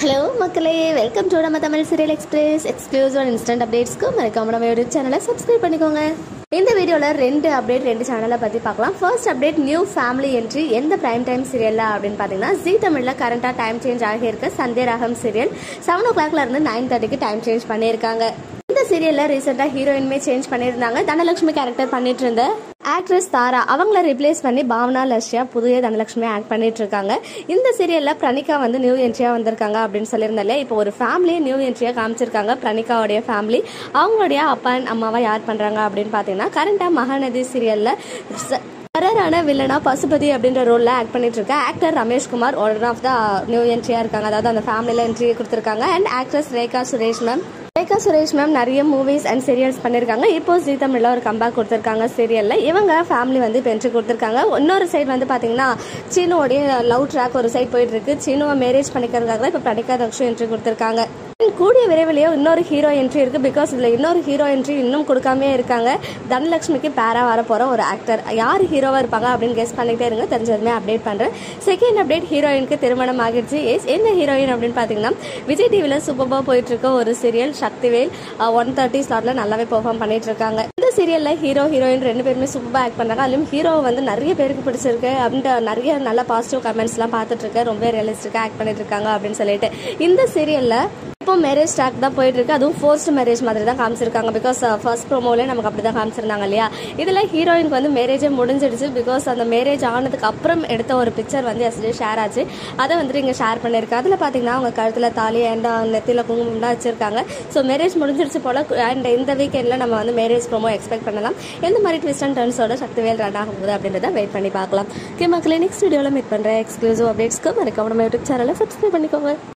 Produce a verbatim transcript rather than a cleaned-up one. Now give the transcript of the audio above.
Hello மக்களே, welcome to நம்ம Tamil serial express. Exclusive and instant அப்டேட்ஸ்க்கு மறக்காம நம்ம யூடியூப் சேனலை சப்ஸ்கிரைப் பண்ணிக்கோங்க. இந்த வீடியோவில் ரெண்டு அப்டேட் ரெண்டு சேனலை பற்றி பார்க்கலாம். First update, new family entry எந்த பிரைம் டைம் சீரியலில் அப்படின்னு பார்த்தீங்கன்னா, ஜி தமிழில் கரண்ட்டாக டைம் சேஞ்ச் ஆகியிருக்க சந்தியா ராகம் சீரியல் செவன் ஓ கிளாக்ல இருந்து நைன் தேர்ட்டிக்கு டைம் சேஞ்ச் பண்ணியிருக்காங்க. இந்த சீரியலில் ரீசெண்டாக ஹீரோயின்மே சேஞ்ச் பண்ணியிருந்தாங்க. தனலட்சுமி கேரக்டர் பண்ணிட்டு இருந்த ஆக்ட்ரஸ் தாரா அவங்கள ரிப்ளேஸ் பண்ணி பாவனா லஷ்யா புதிய தனலட்சுமி ஆக்ட் பண்ணிட்டு இருக்காங்க. இந்த சீரியல்ல பிரணிகா வந்து நியூ என்ட்ரியா வந்திருக்காங்க அப்படின்னு சொல்லியிருந்தாலே, இப்போ ஒரு ஃபேமிலி நியூ என்ட்ரியா காமிச்சிருக்காங்க. பிரணிகாவுடைய ஃபேமிலி அவங்களுடைய அப்பா அண்ட் அம்மாவா யார் பண்றாங்க அப்படின்னு பாத்தீங்கன்னா, கரண்டா மகாநதி சீரியல்ல கரரான வில்லனா பசுபதி அப்படின்ற ரோல்ல ஆக்ட் பண்ணிட்டு இருக்க actor Rameshkumar one of the new என்ட்ரியா இருக்காங்க. அதாவது அந்த ஃபேமிலியில என்ட்ரி கொடுத்திருக்காங்க. And actress Rekha Suresh ma'am Rekha Suresh ma'am நிறைய மூவிஸ் அண்ட் சீரியல்ஸ் பண்ணியிருக்காங்க. இப்போ ஜி தமிழ்ல ஒரு கம்பேக் கொடுத்திருக்காங்க சீரியல்ல. இவங்க ஃபேமிலி வந்து இப்போ என்ட்ரி கொடுத்திருக்காங்க. இன்னொரு சைடு வந்து பாத்தீங்கன்னா, சீனுவோடைய லவ் ட்ராக் ஒரு சைடு போயிட்டு இருக்கு. சீனுவை மேரேஜ் பண்ணிக்கிறதுக்காக இப்போ பிரணிகா தக்ஷு என்ட்ரி கொடுத்திருக்காங்க. கூடிய விரைவிலேயே இன்னொரு ஹீரோ என்ட்ரி இருக்கு. பிகாஸ் இதுல இன்னொரு ஹீரோ என்ட்ரி இன்னும் கொடுக்காமே இருக்காங்க. தனலட்சுமிக்கு பேரா வர போற ஒரு ஆக்டர் யார் ஹீரோவா இருப்பாங்க அப்படின்னு கெஸ் பண்ணிட்டே இருங்க. தெரிஞ்சதுமே அப்டேட் பண்றேன். செகண்ட் அப்டேட், ஹீரோயினுக்கு திருமணம் ஆகிடுச்சு. எஸ், என்ன ஹீரோயின் அப்படின்னு பாத்தீங்கன்னா, விஜய் டிவில சூப்பர்பா போயிட்டு இருக்க ஒரு சீரியல் சக்திவேல் ஒன் தேர்ட்டி ஸ்லாட்ல நல்லாவே பெர்ஃபார்ம் பண்ணிட்டு இருக்காங்க. இந்த சீரியல்ல ஹீரோ ஹீரோயின் ரெண்டு பேருமே சூப்பர்பா ஆக்ட் பண்றாங்க. அதுலயும் ஹீரோ வந்து நிறைய பேருக்கு பிடிச்சிருக்கு அப்படின்ற நிறைய நல்ல பாசிட்டிவ் கமெண்ட்ஸ் எல்லாம் பார்த்துட்டு இருக்கேன். ரொம்ப ரியலிஸ்டிக்கா ஆக்ட் பண்ணிட்டு இருக்காங்க அப்படின்னு சொல்லிட்டு இந்த சீரியல்ல இப்போ மேரேஜ் டாக் தான் போயிட்டு இருக்கு. அதுவும் ஃபர்ஸ்ட் மேரேஜ் மாதிரி தான் காமிச்சிருக்காங்க. பிகாஸ் ஃபர்ஸ்ட் ப்ரோமோலே நமக்கு அப்படி தான் காமிச்சிருந்தாங்க இல்லையா. இதுல ஹீரோயினுக்கு வந்து மேரேஜே முடிஞ்சிடுச்சு. பிகாஸ் அந்த மேரேஜ் ஆனதுக்கு அப்புறம் எடுத்த ஒரு பிக்சர் வந்து எஸ்டே ஷேர் ஆச்சு. அதை வந்துட்டு இங்கே ஷேர் பண்ணியிருக்காங்க. அதில் பார்த்தீங்கன்னா அவங்க கழுத்துல தாலி அண்ட் நெத்தியில் குங்குமம் தான் வச்சிருக்காங்க. ஸோ மேரேஜ் முடிஞ்சிடுச்சு போல. அண்ட் இந்த வீக்கெண்டில் நம்ம வந்து மேரேஜ் ப்ரோமோ எக்ஸ்பெக்ட் பண்ணலாம். எந்த மாதிரி ட்விஸ்ட் அண்ட் டர்ன்ஸோட சக்திவேல் ரன் ஆகும் போது அப்படின்றத வெயிட் பண்ணி பார்க்கலாம். ஓகே மக்களே, நெக்ஸ்ட் வீடியோவில் மீட் பண்ணுறேன். எக்ஸ்க்ளூசிவ் அப்டேட்ஸ்க்கு மறக்காம நம்ம யூடியூப் சேனலை சப்ஸ்கிரைப் பண்ணிக்கோங்க.